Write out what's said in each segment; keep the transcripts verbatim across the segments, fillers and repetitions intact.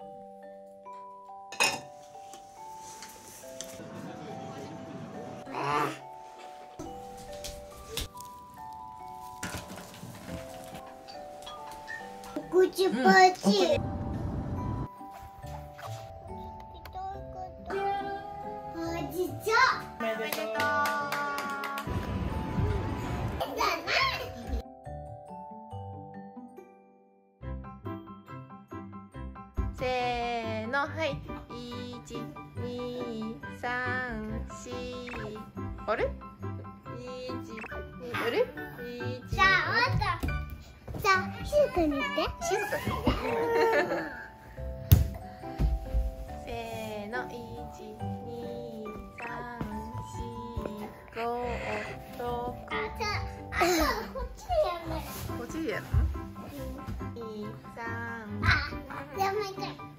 ごじゅっパーセント。 おめでとう。せーの、はい。いち、に、さん、よん。あれ？いち、に、あれ？いち。 じゃあ、あんた。じゃあ、静かに言って。 静かに。せーの、いち、に、さん、よん、ご、ろく。 あ、じゃあ、こっちやめ。 こっちやるの？に、さん。 あ、やめて。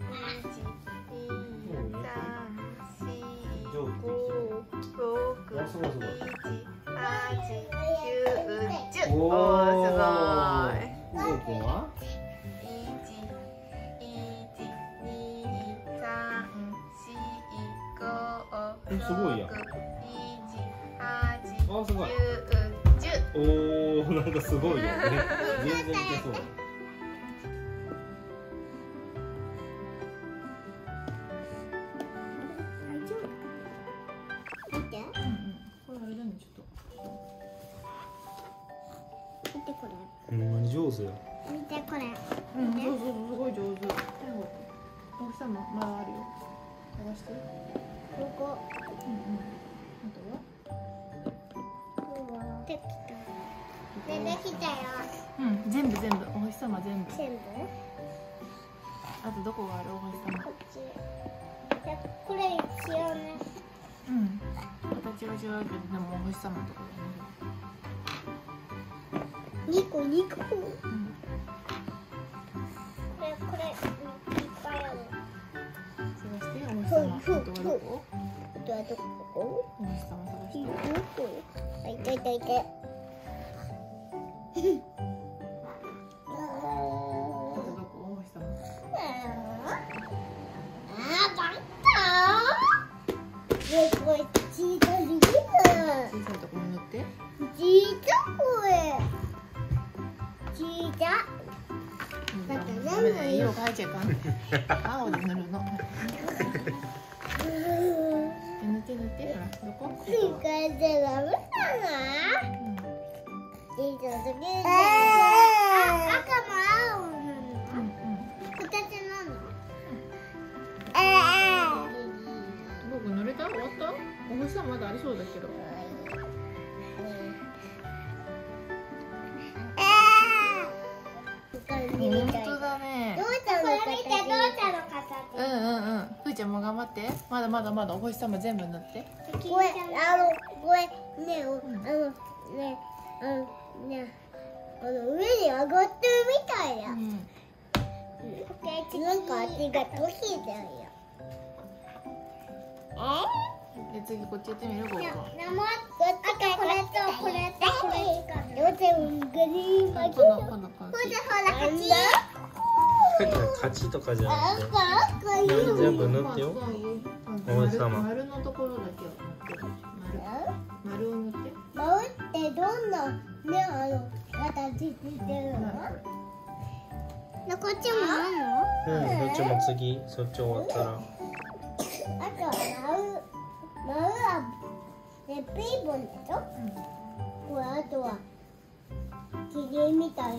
おー、すごい。 どこは？ 一、一、二、三、四、五、 え、すごいやん。 六、七、八、 あ、すごい。 十、十。 おお、なんかすごいよね。全然いけそう。 見て。 これあれだね、ちょっと。 見てこれ。 ほんまに上手や。 見てこれ。 うん、そうそうそう、すごい上手。最後、大きさもまだあるよ。探して。 ここ。 うんうん。あできた。で、できたよ。 とは？うん、全部全部、お星様全部。 全部。 あとどこがある、お星様。 こっち。じゃ、これ一応ね。 うん。形は違うけど、でもお星様のところ二個、二個。 だね。うん。 これ、これ、いっぱいある。 探して、お星様。あとはどこ？ あとはどこ？ お星様探して。 あ、いたいたいた。 あとどこ？お星様。 あ、バカ。ね、これ小さすぎる。 小さいところに塗って。 小さこれ。小さ。だって全部色変えちゃうかん。青で塗るの。塗って塗って、ほら、どこ？ ついかえてダメだな。小さすぎる。あ、赤も青も塗るの。二つなの。 僕塗れた？終わった？お星様まだありそうだけど。本当だね。 どうちゃんの形。 うんうんうん。ふーちゃんも頑張って。まだまだまだお星様全部塗って。 これ、あの、これ、ね、あの、ね、あの、ね、あの、上に上がってるみたいだ。 うん。 なんか足が閉じてるよ。 で次こっちやってみるここ。 これとこれとこれとこれ。両手をグリーン巻き。 今度今度こっち。 ほら、勝ち。 勝ちとかじゃなくて。 赤、赤い。 全部塗ってよ。お星様。 丸のところだけを塗って。丸。丸を塗って。 丸ってどんなね、あの、形してるの？で、こっちもあるの？ うん、どっちも次、そっち終わったら。 あとは丸、丸はね、ピーボンでしょ？これあとはキリンみたいな。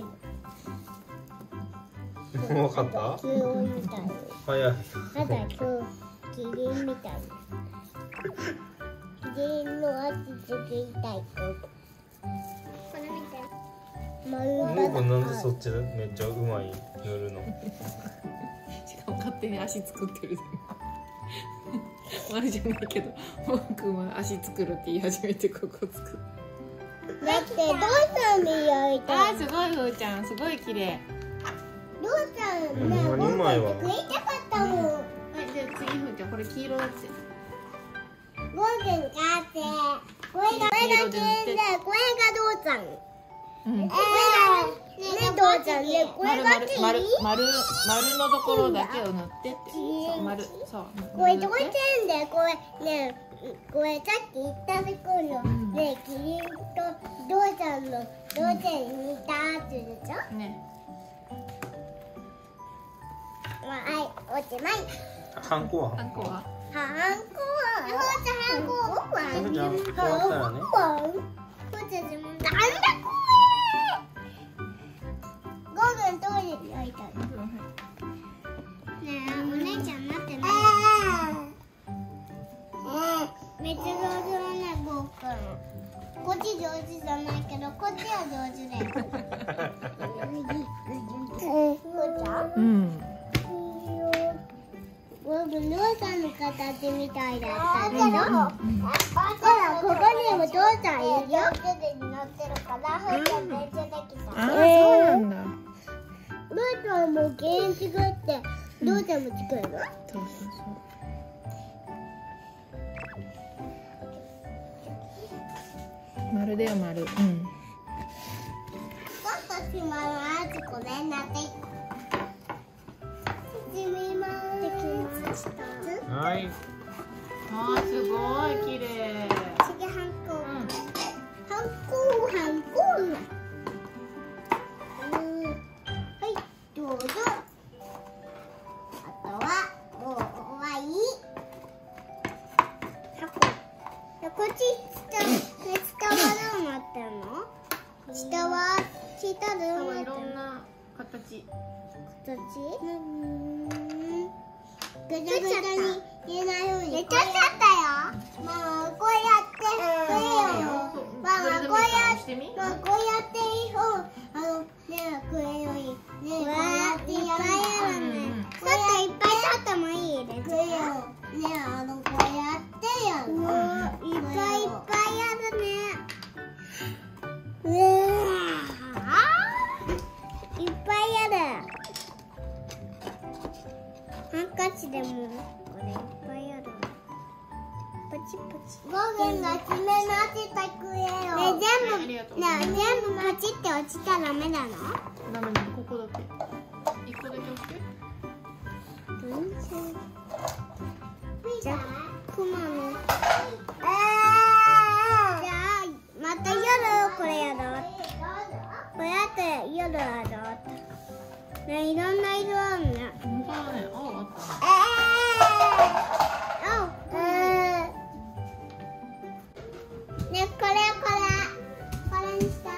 分かった？ キリンみたいな。 早い。 あとはキリンみたいな。キリンの足つきたい。これ見て。丸僕なんでそっちでめっちゃうまい塗るの？ しかも勝手に足作ってる。丸じゃないけど、もうくんは足作るって言い始めてここ作る。 だってどうさんに焼いた。 あーすごいふーちゃん、すごい綺麗。 どうさんね、 ほんまにうまいわ。 食いたかったもん。 はい、じゃあ次ふーちゃんこれ黄色だって。 ゴーくん買って。これがこれが金で、これがどうさん。 うん。 ねどうちゃんねこれが丸丸丸丸のところだけを塗ってって。そう丸そう。 これどうしてんだよこれねこれさっき言ったところねキリンとどうちゃんのどうちゃんに似たって言うでしょ。 ね。 はいおしまい。 ハンコはハンコは。 ハンコはハンコはハンコちゃん終わったらね。 なんだこれ。ゴールトイレに開いた。ねえお姉ちゃん待ってね。めっちゃ上手だねゴーくん。こっち上手じゃないけどこっちは上手だよ。ゴーちゃん。 うん。 ゴーくんドーさんの形みたいだったでしょ。ほらここにもドーさんいるよ。上手に乗ってるからふーちゃん練習できた。 ああそうなんだ。 ドーちゃんも原因作ってドーちゃんも作るの？ そうそうそう。丸だよ丸。うん。 ちょっと島のあつこねなって始めます。 はい。 あーすごい綺麗。 次ハンコ。 うん。 ハンコハンコ。うんはいどうぞ。あとはもう終わり。箱。こっち下下はどうなってんの？下は下どうなってんの？ いろんな形。 形？うんぐちゃぐちゃに入れないように。出ちゃったよ。まあこうやってこれよ。まあこうやってまあこうやってあのねこれよりねこうやってやるね。ちょっといっぱい取ってもいいですか？ねあのこうやってやる。いっぱいいっぱいやるね。うわいっぱいやる。ハンカチでもこれいっぱいある。パチパチ。ゴーゲンが爪の当てたクエを。ね全部ね全部パチって落ちたらダメなの？ ダメだここだけ。一個だけ押して。 じゃあクマの。じゃあまた夜これやろう。これあと夜やろう。ねいろんな色あるね。 本当だね。青あったね。 ええ。ねこれこれこれにした。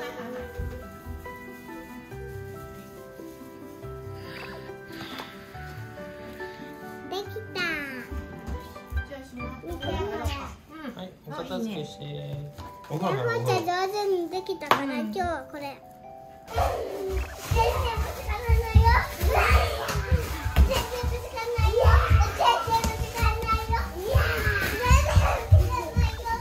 できた。 じゃあしま見て。 はい、お片付けして。おふ風呂ーちゃん上手にできたから、今日はこれ。全然ぶつかんないよ。全然ぶつかんないよ。全然ぶつかんないよ。全然ぶつかんないよ。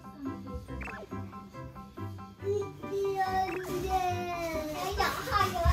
いってやるね。はい。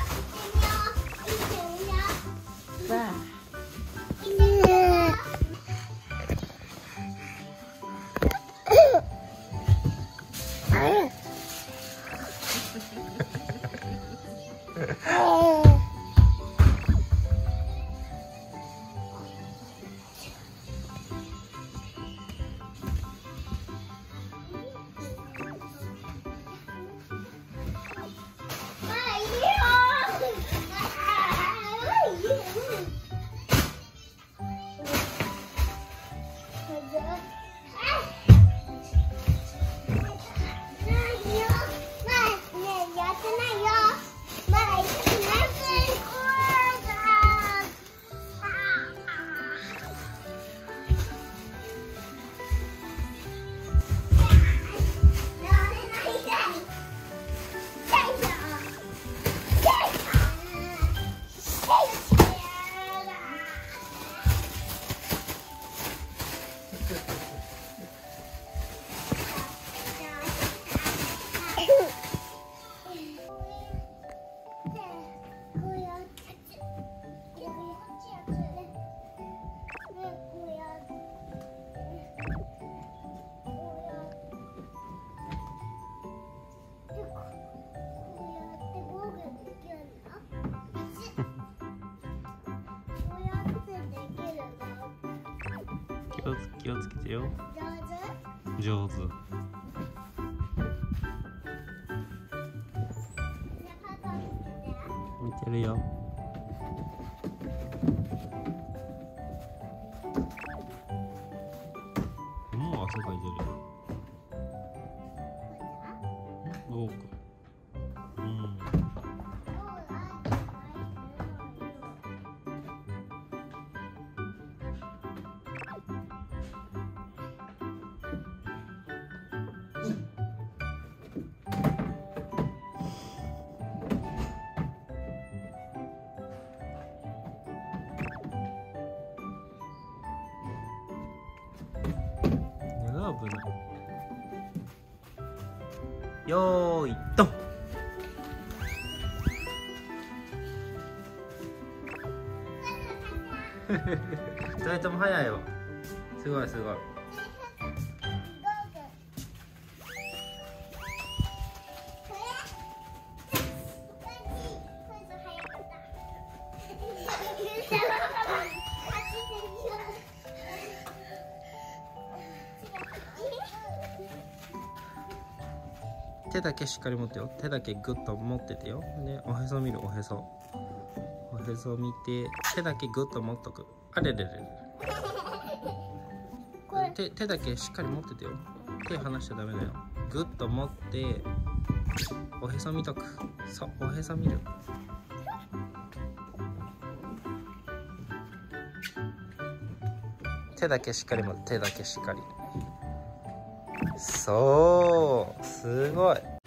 気をつけてよ。 上手。 上手。見てるよ。もう汗かいてるよ。どうか。うん。危ない。よーいドン。ふたりとも早いよ。すごいすごい。手だけしっかり持ってよ。手だけグッと持っててよ。ね、おへそ見る、おへそ。おへそ見て、手だけグッと持っとく。あれれれれ。手、手だけしっかり持っててよ。手離しちゃダメだよ。グッと持って、おへそ見とく。そう、おへそ見る。手だけしっかり持って、手だけしっかり。そう、すごい。